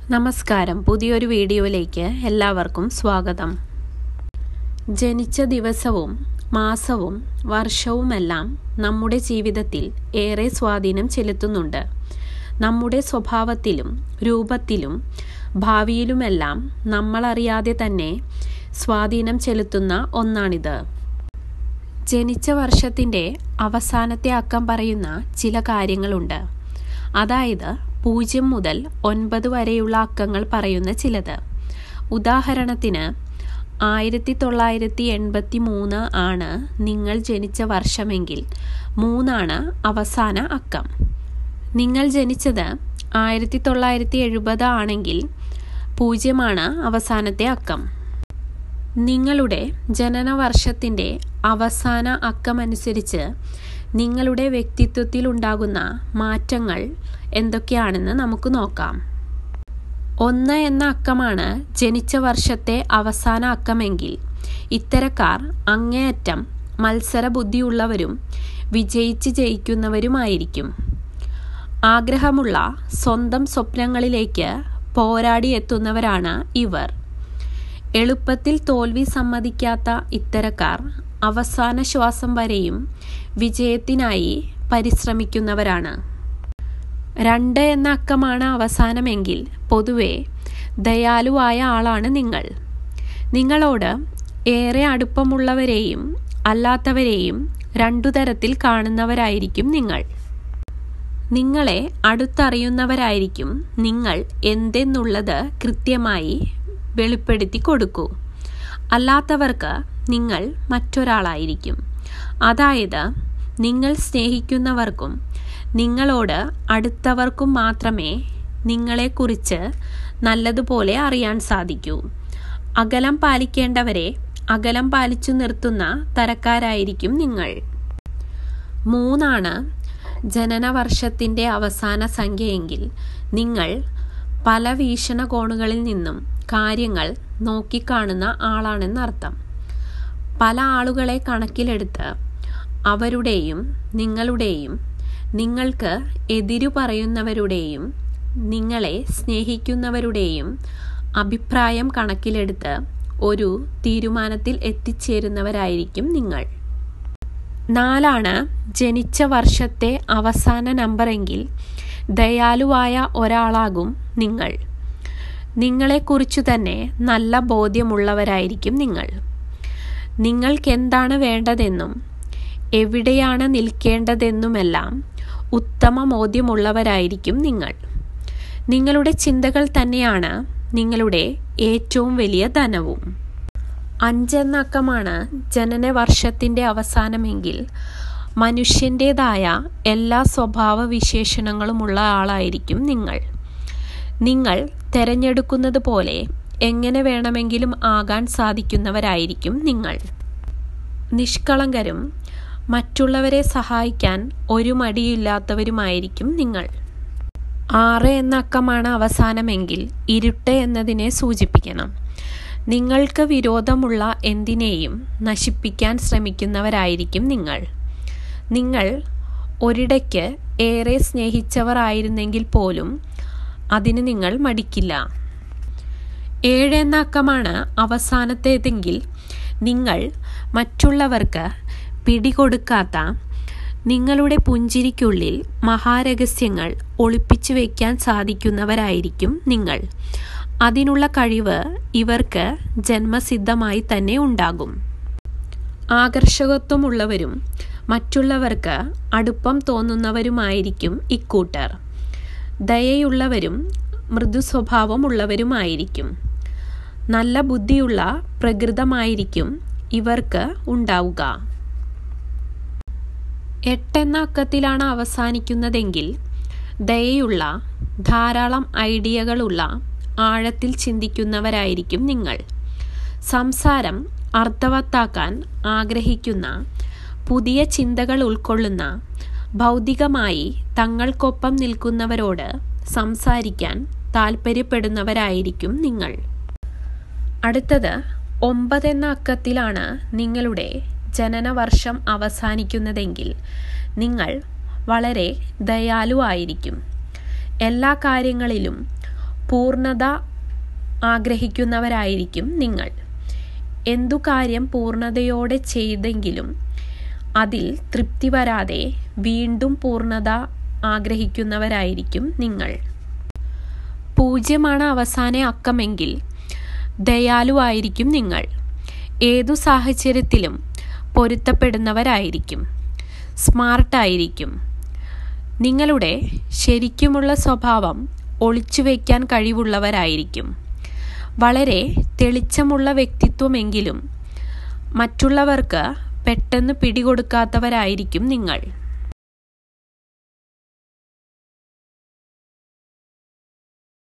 നമസ്കാരം. പുതിയൊരു വീഡിയോയിലേക്ക് എല്ലാവർക്കും സ്വാഗതം. ജനിച്ച ദിവസവും മാസവും വർഷവുമെല്ലാം നമ്മുടെ ജീവിതത്തിൽ ഏറെ സ്വാധീനം ചെലുത്തുന്നുണ്ട്. നമ്മുടെ സ്വഭാവത്തിലും രൂപത്തിലും ഭാവിയിലുമെല്ലാം നമ്മളറിയാതെ തന്നെ സ്വാധീനം ചെലുത്തുന്ന ഒന്നാണിത്. ജനിച്ച വർഷത്തിൻ്റെ അവസാനത്തെ അക്കം പറയുന്ന ചില കാര്യങ്ങളുണ്ട്. അതായത് 0 മുതൽ 9 വരെയുള്ള അക്കങ്ങൾ പറയുന്ന ചിലത്. ഉദാഹരണത്തിന് 1983 ആണ് നിങ്ങൾ ജനിച്ച വർഷമെങ്കിൽ 3 ആണ് അവസാന അക്കം. നിങ്ങൾ ജനിച്ചത് 1970 ആണെങ്കിൽ 0 ആണ് അവസാനത്തെ അക്കം. നിങ്ങളുടെ ജനനവർഷത്തിൻ്റെ അവസാന അക്കമനുസരിച്ച് നിങ്ങളുടെ വ്യക്തിത്വത്തിൽ ഉണ്ടാകുന്ന മാറ്റങ്ങൾ എന്തൊക്കെയാണെന്ന് നമുക്ക് നോക്കാം. 1 എന്ന അക്കമാണ് ജനിച്ച വർഷത്തെ അവസാന അക്കമെങ്കിൽ ഇത്തരക്കാർ അങ്ങേയറ്റം മത്സരബുദ്ധിയുള്ളവരും വിജയിച്ച് ജയിക്കുന്നവരുമായിരിക്കും. ആഗ്രഹമുള്ള സ്വന്തം സ്വപ്നങ്ങളിലേക്ക് പോരാടി എത്തുന്നവരാണ് ഇവർ. എളുപ്പത്തിൽ തോൽവി സമ്മതിക്കാത്ത ഇത്തരക്കാർ അവസാന ശ്വാസം വരെയും വിജയത്തിനായി പരിശ്രമിക്കുന്നവരാണ്. 2 എന്ന അക്കമാണ് അവസാനമെങ്കിൽ പൊതുവെ ദയാലുവായ ആളാണ് നിങ്ങൾ. നിങ്ങളോട് ഏറെ അടുപ്പമുള്ളവരെയും അല്ലാത്തവരെയും 2 തരത്തിൽ കാണുന്നവരായിരിക്കും നിങ്ങൾ. നിങ്ങളെ അടുത്തറിയുന്നവരായിരിക്കും നിങ്ങൾ എന്തെന്നുള്ളത് കൃത്യമായി വെളിപ്പെടുത്തി കൊടുക്കൂ. അല്ലാത്തവർക്ക് നിങ്ങൾ മറ്റൊരാളായിരിക്കും. അതായത് നിങ്ങൾ സ്നേഹിക്കുന്നവർക്കും നിങ്ങളോട് അടുത്തവർക്കും മാത്രമേ നിങ്ങളെക്കുറിച്ച് നല്ലതുപോലെ അറിയാൻ സാധിക്കൂ. അകലം പാലിക്കേണ്ടവരെ അകലം പാലിച്ചു നിർത്തുന്ന തരക്കാരായിരിക്കും നിങ്ങൾ. 3 ആണ് ജനനവർഷത്തിൻ്റെ അവസാന സംഖ്യയെങ്കിൽ നിങ്ങൾ പല വീക്ഷണകോണുകളിൽ നിന്നും കാര്യങ്ങൾ നോക്കിക്കാണുന്ന ആളാണെന്നർത്ഥം. പല ആളുകളെ കണക്കിലെടുത്ത് അവരുടെയും നിങ്ങളുടെയും നിങ്ങൾക്ക് എതിരു പറയുന്നവരുടെയും നിങ്ങളെ സ്നേഹിക്കുന്നവരുടെയും അഭിപ്രായം കണക്കിലെടുത്ത് ഒരു തീരുമാനത്തിൽ എത്തിച്ചേരുന്നവരായിരിക്കും നിങ്ങൾ. 4 ആണ് ജനിച്ച വർഷത്തെ അവസാന നമ്പറെങ്കിൽ ദയാലുവായ ഒരാളാകും നിങ്ങൾ. നിങ്ങളെക്കുറിച്ചു തന്നെ നല്ല ബോധ്യമുള്ളവരായിരിക്കും നിങ്ങൾ. നിങ്ങൾക്കെന്താണ് വേണ്ടതെന്നും എവിടെയാണ് നിൽക്കേണ്ടതെന്നുമെല്ലാം ഉത്തമ ബോധ്യമുള്ളവരായിരിക്കും നിങ്ങൾ. നിങ്ങളുടെ ചിന്തകൾ തന്നെയാണ് നിങ്ങളുടെ ഏറ്റവും വലിയ ധനവും. 5 എന്ന അക്കമാണ് ജനനവർഷത്തിൻ്റെ അവസാനമെങ്കിൽ മനുഷ്യൻ്റേതായ എല്ലാ സ്വഭാവ വിശേഷണങ്ങളുമുള്ള ആളായിരിക്കും നിങ്ങൾ. നിങ്ങൾ തിരഞ്ഞെടുക്കുന്നത് പോലെ എങ്ങനെ വേണമെങ്കിലും ആകാൻ സാധിക്കുന്നവരായിരിക്കും നിങ്ങൾ. നിഷ്കളങ്കരും മറ്റുള്ളവരെ സഹായിക്കാൻ ഒരു മടിയില്ലാത്തവരുമായിരിക്കും നിങ്ങൾ. 6 എന്ന അക്കമാണ് അവസാനമെങ്കിൽ ഇരുട്ട് എന്നതിനെ സൂചിപ്പിക്കണം. നിങ്ങൾക്ക് വിരോധമുള്ള എന്തിനേയും നശിപ്പിക്കാൻ ശ്രമിക്കുന്നവരായിരിക്കും നിങ്ങൾ. നിങ്ങൾ ഒരിടയ്ക്ക് ഏറെ സ്നേഹിച്ചവർ ആയിരുന്നെങ്കിൽ പോലും അതിന് നിങ്ങൾ മടിക്കില്ല. 7 എന്ന അക്കമാണ് അവസാനത്തേതെങ്കിൽ നിങ്ങൾ മറ്റുള്ളവർക്ക് പിടികൊടുക്കാത്ത നിങ്ങളുടെ പുഞ്ചിരിക്കുള്ളിൽ മഹാരഹസ്യങ്ങൾ ഒളിപ്പിച്ചു വയ്ക്കാൻ സാധിക്കുന്നവരായിരിക്കും നിങ്ങൾ. അതിനുള്ള കഴിവ് ഇവർക്ക് ജന്മസിദ്ധമായി തന്നെ ഉണ്ടാകും. ആകർഷകത്വമുള്ളവരും മറ്റുള്ളവർക്ക് അടുപ്പം തോന്നുന്നവരുമായിരിക്കും ഇക്കൂട്ടർ. ദയയുള്ളവരും മൃദു സ്വഭാവമുള്ളവരുമായിരിക്കും. നല്ല ബുദ്ധിയുള്ള പ്രകൃതമായിരിക്കും ഇവർക്ക് ഉണ്ടാവുക. 8 എന്ന അക്കത്തിലാണ് അവസാനിക്കുന്നതെങ്കിൽ ദയയുള്ള ധാരാളം ഐഡിയകളുള്ള ആഴത്തിൽ ചിന്തിക്കുന്നവരായിരിക്കും നിങ്ങൾ. സംസാരം അർത്ഥവത്താക്കാൻ ആഗ്രഹിക്കുന്ന പുതിയ ചിന്തകൾ ഉൾക്കൊള്ളുന്ന ഭൗതികമായി തങ്ങൾക്കൊപ്പം നിൽക്കുന്നവരോട് സംസാരിക്കാൻ താൽപ്പര്യപ്പെടുന്നവരായിരിക്കും നിങ്ങൾ. അടുത്തത് 9 എന്ന അക്കത്തിലാണ് നിങ്ങളുടെ ജനനവർഷം അവസാനിക്കുന്നതെങ്കിൽ നിങ്ങൾ വളരെ ദയാലുവായിരിക്കും. എല്ലാ കാര്യങ്ങളിലും പൂർണ്ണത ആഗ്രഹിക്കുന്നവരായിരിക്കും നിങ്ങൾ. എന്തു കാര്യം പൂർണ്ണതയോടെ ചെയ്തെങ്കിലും അതിൽ തൃപ്തി വരാതെ വീണ്ടും പൂർണ്ണത ആഗ്രഹിക്കുന്നവരായിരിക്കും നിങ്ങൾ. 0 അവസാന അക്കമെങ്കിൽ ദയാലുവായിരിക്കും നിങ്ങൾ. ഏതു സാഹചര്യത്തിലും പൊരുത്തപ്പെടുന്നവരായിരിക്കും. സ്മാർട്ടായിരിക്കും. നിങ്ങളുടെ ശരിക്കുമുള്ള സ്വഭാവം ഒളിച്ചുവെക്കാൻ കഴിവുള്ളവരായിരിക്കും. വളരെ തെളിച്ചമുള്ള വ്യക്തിത്വമെങ്കിലും മറ്റുള്ളവർക്ക് പെട്ടെന്ന് പിടികൊടുക്കാത്തവരായിരിക്കും നിങ്ങൾ.